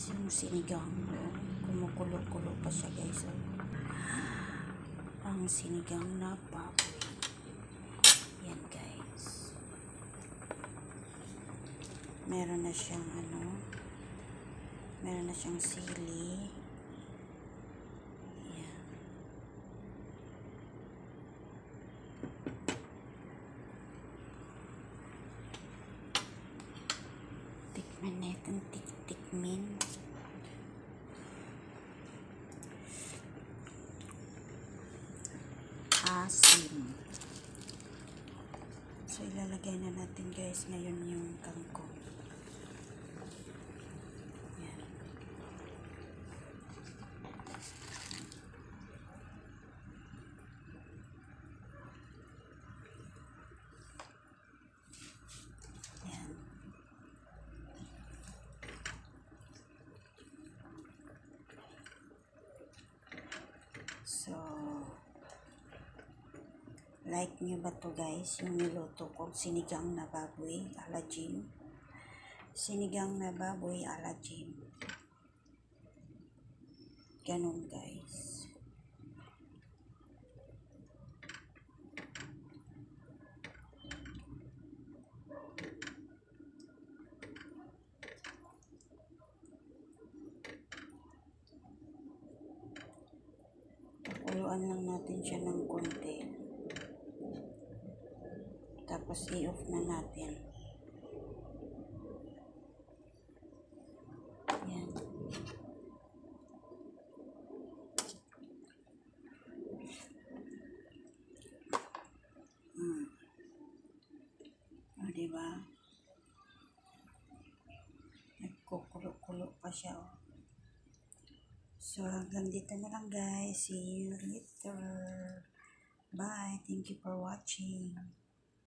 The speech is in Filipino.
yung sinigang. Kumukulo-kulo pa siya guys. Ang sinigang na baboy. Yan guys. Meron na siyang meron na siyang sili. Yan. Tikman natin, tikmin. Asim. So, ilalagay na natin guys ngayon yung kangkong. Yan. Yan. So, like nyo ba to guys, yung niluto ko, sinigang na baboy ala Jim. Sinigang na baboy ala Jim. Ganun guys. Pakuluan lang natin siya ng konti. Tapos i-off na natin. Yan. O, diba? Nagkukulo-kulo pa siya. O. So, hanggang dito na lang guys. See you later. Bye. Thank you for watching.